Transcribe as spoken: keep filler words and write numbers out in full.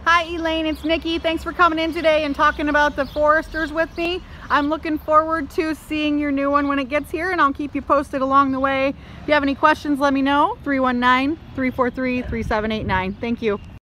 Hi Elaine, it's Nikki. Thanks for coming in today and talking about the Foresters with me. I'm looking forward to seeing your new one when it gets here, and I'll keep you posted along the way. If you have any questions, let me know. three one nine, three four three, three seven eight nine. Thank you.